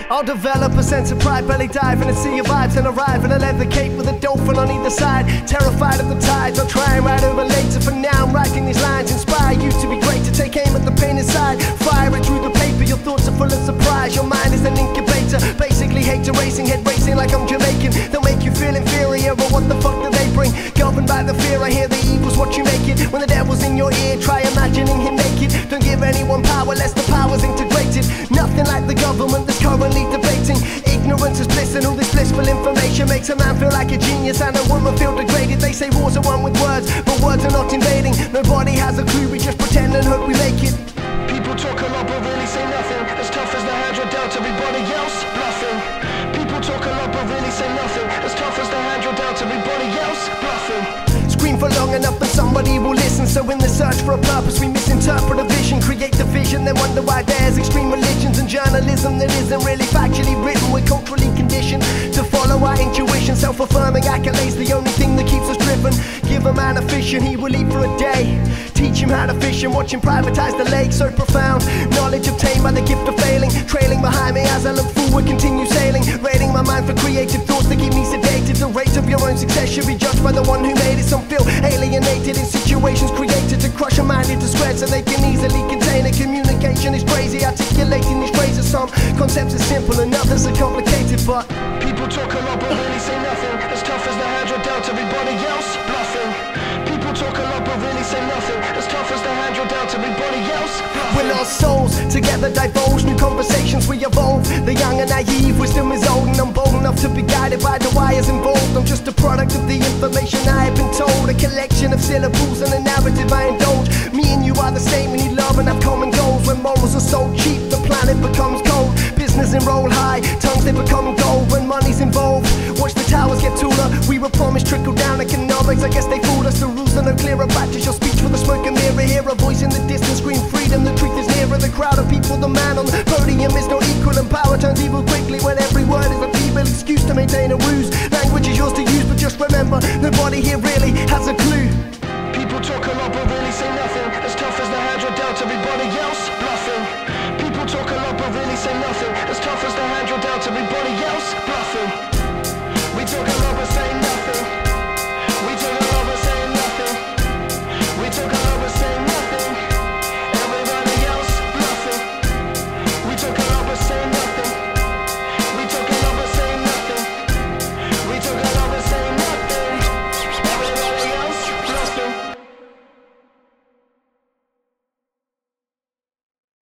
I'll develop a sense of pride, belly dive in a sea of vibes, and arrive in a leather cape with a dolphin on either side. Terrified of the tides, I'll try and ride over later. For now I'm writing these lines, inspire you to be great, to take aim at the pain inside. Fire it through the paper, your thoughts are full of surprise. Your mind is an incubator, basically hate to racing, head racing like I'm Jamaican. They'll make you feel inferior, but what the fuck do they bring? Governed by the fear, I hear the evil's what you make it. When the devil's in your ear, try imagining him naked. Don't give anyone power lest the power's integrated. Nothing like the government that's currently debating. Ignorance is bliss, and all this blissful information makes a man feel like a genius and a woman feel degraded. They say wars are won with words, but words are not invading. Nobody has a clue, we just pretend and hope we make it. People talk a lot but really say nothing. As tough as the hand you're dealt, everybody else bluffing. People talk a lot but really say nothing. As tough as the hand you're dealt, everybody else bluffing. Scream for long enough and somebody will listen. So in the search for a purpose we misinterpret a vision. Create the vision, then wonder why there's extreme religions and journalism that isn't really factually written. We're culturally conditioned to follow our intuition. Self-affirming accolades, the only thing that keeps us driven. Give a man a fish and he will eat for a day. Teach him how to fish and watch him privatize the lake. So profound, knowledge obtained by the gift of failing. Trailing behind me as I look forward, continue sailing. Raiding my mind for creative thoughts that keep me sedated. The rate of your own success should be judged by the one who made it. Some feel alienated in situations created to crush a mind into squares so they can easily contain it. Communication is crazy, articulating these phrases. Some concepts are simple and others are complicated, but people talk a lot but really say nothing. As tough as the hand you're dealt, everybody else bluffing. People talk a lot but really say nothing. As tough as the hand you're dealt, everybody else bluffing. We're lost souls, together divulge new conversations, we evolve. The young and naive, wisdom is old, and I'm bold enough to be guided by the wires involved. I'm just a product of the information I have been told. A collection of syllables and a narrative I indulge. Me and you are the same, we need love and have common goals. When morals are so cheap, the planet becomes cold. Business enroll high, tongues they become gold. When money's involved, watch the towers get taller. We were promised trickle down economics, I guess they fooled us. The rules are no clearer, practice your speech with a smoke and mirror. Hear a voice in the distance, scream freedom, the truth is nearer. The crowd of people, the man on the podium is not equal, and power turns evil quickly when every word is a feeble excuse to maintain a ruse. Language is yours to use, but just remember, nobody here really has a clue. People talk a lot but really say nothing. As tough as the hand you're dealt, everybody